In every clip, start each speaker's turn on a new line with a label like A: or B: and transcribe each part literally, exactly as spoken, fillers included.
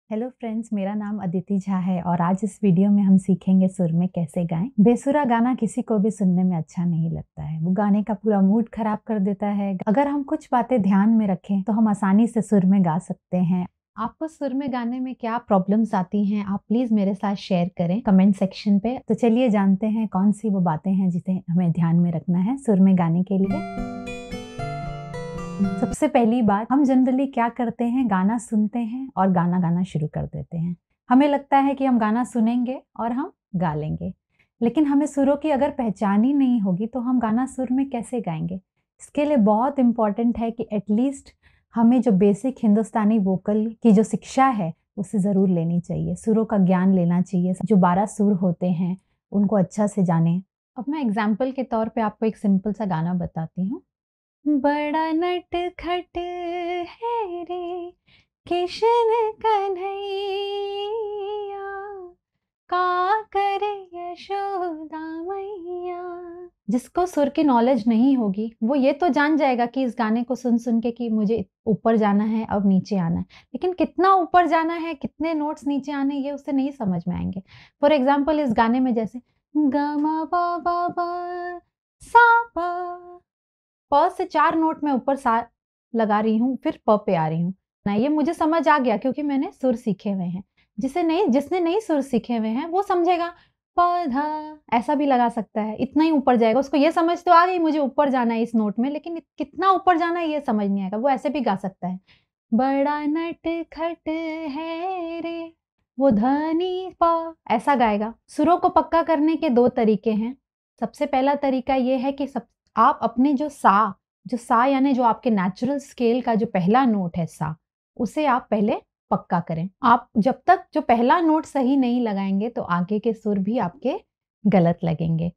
A: Hello friends, मेरा नाम अदिति झा है और आज इस वीडियो में हम सीखेंगे सुर में कैसे गाएं। बेसुरा गाना किसी को भी सुनने में अच्छा नहीं लगता है, वो गाने का पूरा मूड खराब कर देता है। अगर हम कुछ बातें ध्यान में रखें तो हम आसानी से सुर में गा सकते हैं। आपको सुर में गाने में क्या प्रॉब्लम्स आती हैं, आप प्लीज मेरे साथ शेयर करें कमेंट सेक्शन पे। तो चलिए जानते हैं कौन सी वो बातें हैं जिसे हमें ध्यान में रखना है सुर में गाने के लिए। सबसे पहली बात, हम जनरली क्या करते हैं, गाना सुनते हैं और गाना गाना शुरू कर देते हैं। हमें लगता है कि हम गाना सुनेंगे और हम गा लेंगे, लेकिन हमें सुरों की अगर पहचान ही नहीं होगी तो हम गाना सुर में कैसे गाएंगे। इसके लिए बहुत इम्पॉर्टेंट है कि एटलीस्ट हमें जो बेसिक हिंदुस्तानी वोकल की जो शिक्षा है उसे ज़रूर लेनी चाहिए, सुरों का ज्ञान लेना चाहिए। जो बारह सुर होते हैं उनको अच्छा से जाने। अब मैं एग्जाम्पल के तौर पे आपको एक सिंपल सा गाना बताती हूँ। बड़ा नटखट है रे किशन कन्हैया, का करे यशोदा मैया। जिसको सुर की नॉलेज नहीं होगी वो ये तो जान जाएगा कि इस गाने को सुन सुन के कि मुझे ऊपर जाना है, अब नीचे आना है, लेकिन कितना ऊपर जाना है, कितने नोट्स नीचे आने, ये उसे नहीं समझ में आएंगे। फॉर एग्जाम्पल इस गाने में जैसे गा मा पा पा पा सा पा, प से चार नोट मैं ऊपर सा लगा रही हूँ, फिर प पे आ रही हूँ ना। ये मुझे समझ आ गया क्योंकि मैंने सुर सीखे हुए हैं। जिसे नहीं जिसने नहीं सुर सीखे हुए हैं वो समझेगा पौधा ऐसा भी लगा सकता है, इतना ही ऊपर जाएगा। उसको ये समझ तो आ गई मुझे ऊपर जाना है इस नोट में, लेकिन कितना ऊपर जाना है ये समझ नहीं आएगा, वो ऐसे भी गा सकता है। बड़ा नटखट है रे, वो धनी प ऐसा गाएगा। सुरों को पक्का करने के दो तरीके हैं। सबसे पहला तरीका ये है कि सब आप अपने जो सा जो सा यानी जो आपके नेचुरल स्केल का जो पहला नोट है सा, उसे आप पहले पक्का करें। आप जब तक जो पहला नोट सही नहीं लगाएंगे तो आगे के सुर भी आपके गलत लगेंगे।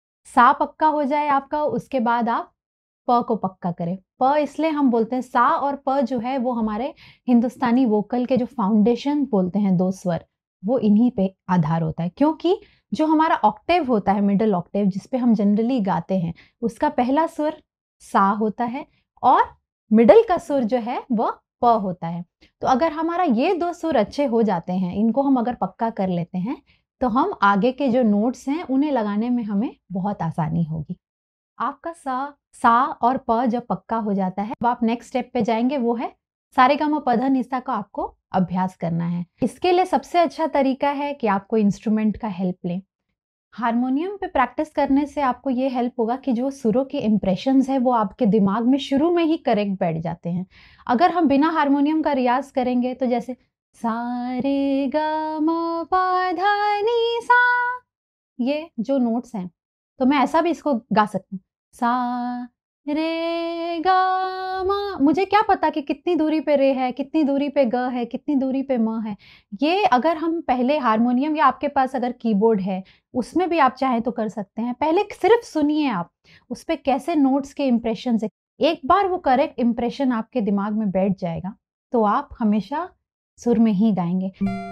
A: सा पक्का हो जाए आपका, उसके बाद आप प को पक्का करें। प इसलिए हम बोलते हैं, सा और प जो है वो हमारे हिंदुस्तानी वोकल के जो फाउंडेशन बोलते हैं दो स्वर, वो इन्हीं पे आधार होता है। क्योंकि जो हमारा ऑक्टेव होता है, मिडिल ऑक्टेव जिस पे हम जनरली गाते हैं, उसका पहला स्वर सा होता है और मिडिल का सुर जो है वह प होता है। तो अगर हमारा ये दो सुर अच्छे हो जाते हैं, इनको हम अगर पक्का कर लेते हैं, तो हम आगे के जो नोट्स हैं उन्हें लगाने में हमें बहुत आसानी होगी। आपका सा सा और प जब पक्का हो जाता है, अब आप नेक्स्ट स्टेप पे जाएंगे, वो है सारेगामा पधा निसा का आपको अभ्यास करना है। इसके लिए सबसे अच्छा तरीका है कि आपको इंस्ट्रूमेंट का हेल्प लें। हारमोनियम पे प्रैक्टिस करने से आपको ये हेल्प होगा कि जो सुरों के इम्प्रेशंस है वो आपके दिमाग में शुरू में ही करेक्ट बैठ जाते हैं। अगर हम बिना हारमोनियम का रियाज करेंगे तो जैसे सा रे गा मा पा धा नी सा, ये जो नोट्स हैं, तो मैं ऐसा भी इसको गा सकती हूँ, सा रे गा मा। मुझे क्या पता कि कितनी दूरी पे रे है, कितनी दूरी पे ग है, कितनी दूरी पे म है। ये अगर हम पहले हारमोनियम या आपके पास अगर कीबोर्ड है उसमें भी आप चाहें तो कर सकते हैं। पहले सिर्फ सुनिए आप उस पे कैसे नोट्स के इम्प्रेशन है। एक बार वो करेक्ट इम्प्रेशन आपके दिमाग में बैठ जाएगा तो आप हमेशा सुर में ही गाएंगे।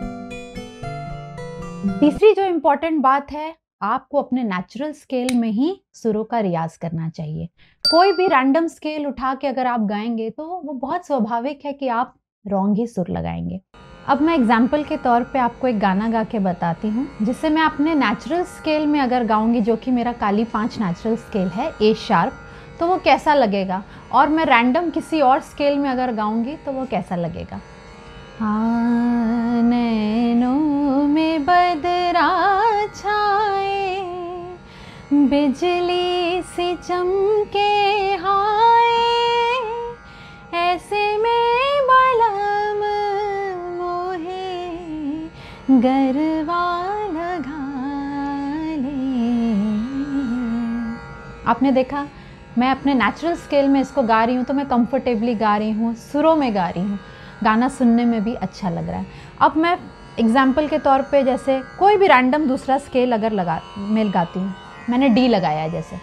A: तीसरी जो इम्पोर्टेंट बात है, आपको अपने नेचुरल स्केल में ही सुरों का रियाज करना चाहिए। कोई भी रैंडम स्केल उठा के अगर आप गाएंगे तो वो बहुत स्वाभाविक है कि आप रॉन्ग ही सुर लगाएंगे। अब मैं एग्जाम्पल के तौर पे आपको एक गाना गा के बताती हूँ जिससे मैं अपने नेचुरल स्केल में अगर गाऊंगी, जो कि मेरा काली पाँच नेचुरल स्केल है ए शार्प, तो वो कैसा लगेगा, और मैं रैंडम किसी और स्केल में अगर गाऊंगी तो वो कैसा लगेगा। हाँ नैनों में बदरा छाए, बिजली सी चमके हाय, ऐसे में बलम मोहे गरबा लगा ले। आपने देखा, मैं अपने नेचुरल स्केल में इसको गा रही हूँ तो मैं कंफर्टेबली गा रही हूँ, सुरों में गा रही हूँ, गाना सुनने में भी अच्छा लग रहा है। अब मैं एग्जाम्पल के तौर पे जैसे कोई भी रैंडम दूसरा स्केल अगर लगा मैं गाती हूँ, मैंने डी लगाया है जैसे,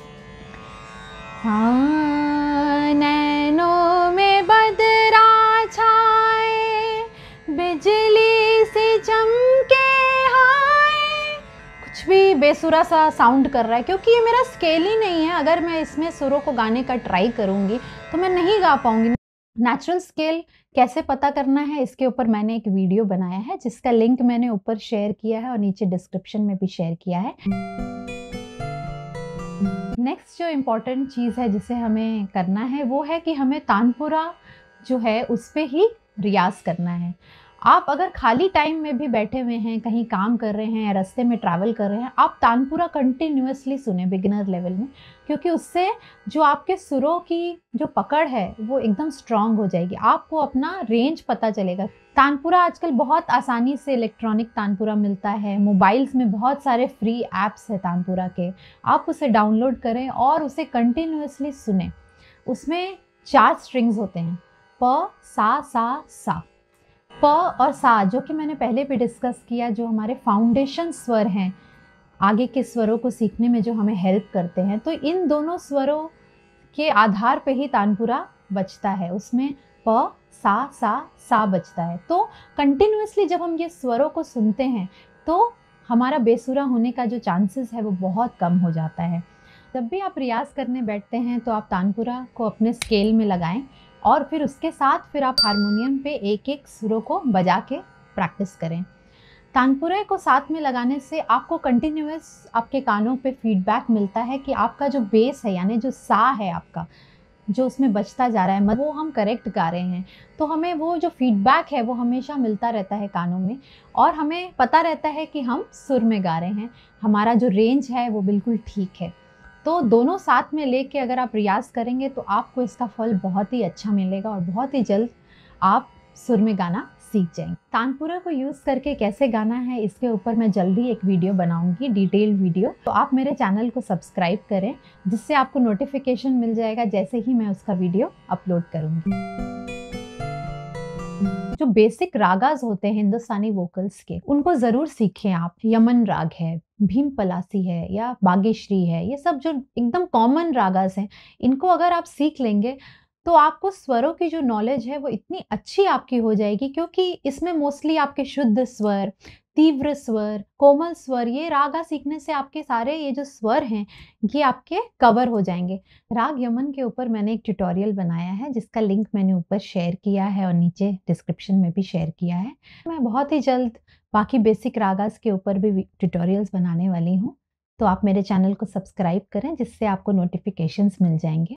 A: हाँ नैनों में बदरा छाए, बिजली से चमके हाय। कुछ भी बेसुरा सा साउंड कर रहा है क्योंकि ये मेरा स्केल ही नहीं है। अगर मैं इसमें सुरों को गाने का ट्राई करूँगी तो मैं नहीं गा पाऊँगी। नेचुरल स्केल कैसे पता करना है इसके ऊपर मैंने एक वीडियो बनाया है, जिसका लिंक मैंने ऊपर शेयर किया है और नीचे डिस्क्रिप्शन में भी शेयर किया है। नेक्स्ट जो इम्पोर्टेंट चीज़ है जिसे हमें करना है वो है कि हमें तानपुरा जो है उस पे ही रियाज़ करना है। आप अगर खाली टाइम में भी बैठे हुए हैं, कहीं काम कर रहे हैं या रास्ते में ट्रैवल कर रहे हैं, आप तानपुरा कंटिन्यूअसली सुने बिगिनर लेवल में, क्योंकि उससे जो आपके सुरों की जो पकड़ है वो एकदम स्ट्रांग हो जाएगी। आपको अपना रेंज पता चलेगा। तानपुरा आजकल बहुत आसानी से इलेक्ट्रॉनिक तानपुरा मिलता है, मोबाइल्स में बहुत सारे फ्री ऐप्स हैं तानपुरा के, आप उसे डाउनलोड करें और उसे कंटिन्यूअसली सुने। उसमें चार स्ट्रिंग्स होते हैं, प, सा, सा, सा। प और सा जो कि मैंने पहले भी डिस्कस किया, जो हमारे फाउंडेशन स्वर हैं, आगे के स्वरों को सीखने में जो हमें हेल्प करते हैं, तो इन दोनों स्वरों के आधार पे ही तानपुरा बजता है। उसमें प, सा, सा, सा बजता है। तो कंटिन्यूअसली जब हम ये स्वरों को सुनते हैं तो हमारा बेसुरा होने का जो चांसेस है वो बहुत कम हो जाता है। जब भी आप रियाज़ करने बैठते हैं तो आप तानपुरा को अपने स्केल में लगाएं और फिर उसके साथ फिर आप हारमोनियम पे एक एक सुरों को बजा के प्रैक्टिस करें। तानपुरे को साथ में लगाने से आपको कंटिन्यूअस आपके कानों पे फीडबैक मिलता है कि आपका जो बेस है, यानी जो सा है आपका, जो उसमें बजता जा रहा है, वो हम करेक्ट गा रहे हैं। तो हमें वो जो फीडबैक है वो हमेशा मिलता रहता है कानों में और हमें पता रहता है कि हम सुर में गा रहे हैं, हमारा जो रेंज है वो बिल्कुल ठीक है। तो दोनों साथ में लेके अगर आप रियाज़ करेंगे तो आपको इसका फल बहुत ही अच्छा मिलेगा और बहुत ही जल्द आप सुर में गाना सीख जाएंगे। तानपुरा को यूज़ करके कैसे गाना है इसके ऊपर मैं जल्दी एक वीडियो बनाऊंगी, डिटेल वीडियो। तो आप मेरे चैनल को सब्सक्राइब करें, जिससे आपको नोटिफिकेशन मिल जाएगा जैसे ही मैं उसका वीडियो अपलोड करूंगी। जो बेसिक रागाज होते हैं हिंदुस्तानी वोकल्स के, उनको ज़रूर सीखें आप। यमन राग है, भीम पलासी है या बागेश्री है, ये सब जो एकदम कॉमन रागाज हैं, इनको अगर आप सीख लेंगे तो आपको स्वरों की जो नॉलेज है वो इतनी अच्छी आपकी हो जाएगी, क्योंकि इसमें मोस्टली आपके शुद्ध स्वर, तीव्र स्वर, कोमल स्वर, ये रागा सीखने से आपके सारे ये जो स्वर हैं ये आपके कवर हो जाएंगे। राग यमन के ऊपर मैंने एक ट्यूटोरियल बनाया है, जिसका लिंक मैंने ऊपर शेयर किया है और नीचे डिस्क्रिप्शन में भी शेयर किया है। मैं बहुत ही जल्द बाकी बेसिक रागास के ऊपर भी ट्यूटोरियल्स बनाने वाली हूँ, तो आप मेरे चैनल को सब्सक्राइब करें, जिससे आपको नोटिफिकेशंस मिल जाएंगे।